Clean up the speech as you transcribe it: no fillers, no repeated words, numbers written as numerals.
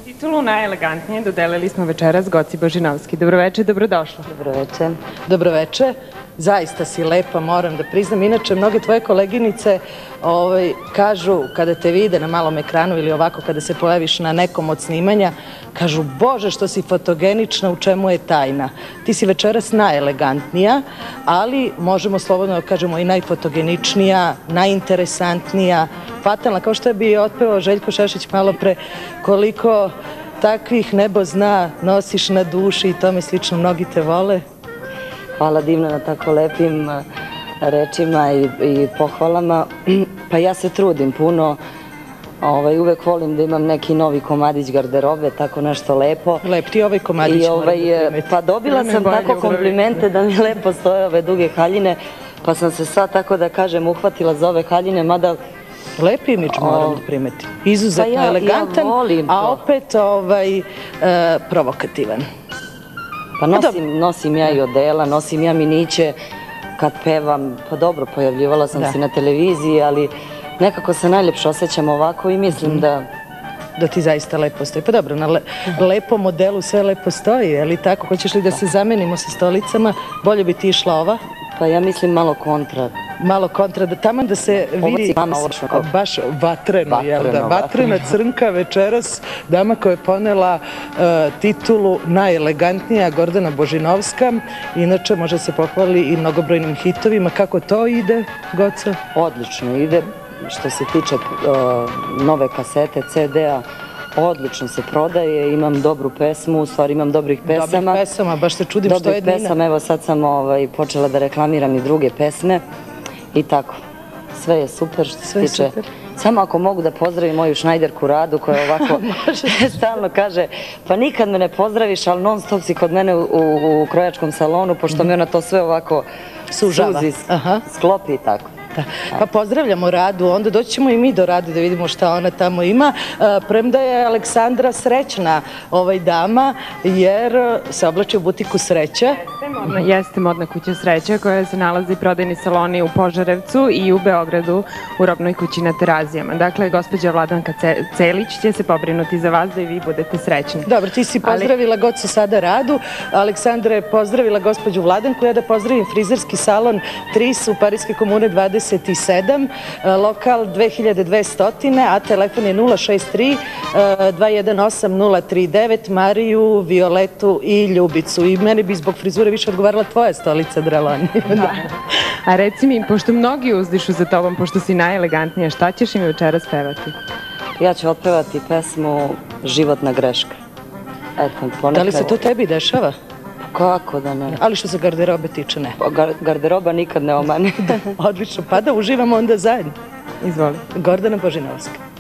Titulu najelegantnije dodelili smo večeras Goci Božinovski. Dobroveče, dobrodošla. Dobroveče. Dobroveče. Zaista si lepa, moram da priznam. Inače, mnoge tvoje koleginice kažu, kada te vide na malom ekranu ili ovako kada se pojaviš na nekom od snimanja, kažu, Bože, što si fotogenična, u čemu je tajna. Ti si večeras najelegantnija, ali možemo slobodno da kažemo i najfotogeničnija, najinteresantnija, fatalna, kao što bi otpevao Željko Šašić malo pre, koliko takvih nebo zna nosiš na duši i tome slično, mnogi te vole. Hvala divno na tako lepim rečima i pohvalama. Pa ja se trudim puno, uvek volim da imam neki novi komadić garderobe, tako nešto lepo. Lep ti ovaj komadić moram da primeti. Pa dobila sam tako komplimente da mi lepo stoje ove duge haljine, pa sam se sad, tako da kažem, uhvatila za ove haljine, mada... Lepi imidž moram da primeti. Izuzetno elegantan, a opet provokativan. Pa nosim ja i odela, nosim ja miniće kad pevam. Pa dobro, pojavljivala sam se na televiziji, ali nekako se najljepše osjećam ovako i mislim da... Da ti zaista lepo stoji. Pa dobro, na lepom modelu sve lepo stoji, je li tako? Hoćeš li da se zamenimo sa stolicama? Bolje bi ti išla ova? Pa ja mislim malo kontra. Malo kontra, da taman da se vidi baš vatreno, jel da? Vatrena crnka večeras, dama koja je ponela titulu najelegantnija, Gordana Božinovska. Inače, može se pohvali i mnogobrojnim hitovima. Kako to ide, Goca? Odlično ide. Što se tiče nove kasete, CD-a, odlično se prodaje, imam dobru pesmu, u stvari imam dobrih pesama. Dobrih pesama, baš se čudim što je Dina. Dobrih pesama, evo sad sam počela da reklamiram i druge pesme i tako. Sve je super što se tiče. Samo ako mogu da pozdravim moju šnajderku Radu koja ovako stalno kaže, pa nikad me ne pozdraviš, ali non stop si kod mene u krojačkom salonu, pošto mi ona to sve ovako suzi, sklopi i tako. Pa pozdravljamo Radu, onda doći ćemo i mi do Rade da vidimo šta ona tamo ima. Premda je Aleksandra srećna dama, jer se oblači u butiku Sreća. Jeste modna kuća Sreća koja se nalazi prodajni saloni u Požarevcu i u Beogradu u robnoj kući na Terazijama. Dakle, gospođa Vladanka Celić će se pobrinuti za vas da i vi budete srećni. Dobro, ti si pozdravila Gocu sada Radu, Aleksandra je pozdravila gospođu Vladanku, ja da pozdravim frizerski salon Tris u Pariske komune 27, lokal 2200, a telefon je 063 218 039, Mariju, Violetu i Ljubicu. I meni bi zbog frizure više odgovarala tvoja stolica, Dreloni. A reci mi, pošto mnogi uzdišu za tobom, pošto si najelegantnija, šta ćeš im večeras pevati? Ja ću otpevati pesmu Životna greška. Da li se to tebi dešava? Kako da ne? Ali što se garderobe tiče, ne. Garderoba nikad ne omane. Odlično, pa da uživamo onda zajedno. Izvoli. Gordana Božinovska.